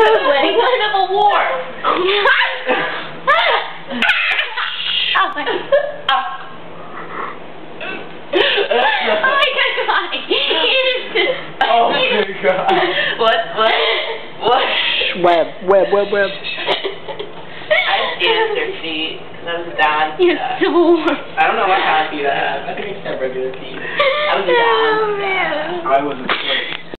England of a war. Oh my God. What? Web. I danced their feet because I was down. You're so warm. I don't know what kind of feet I have. I think it's have regular feet. I was down. Oh, man. I wasn't.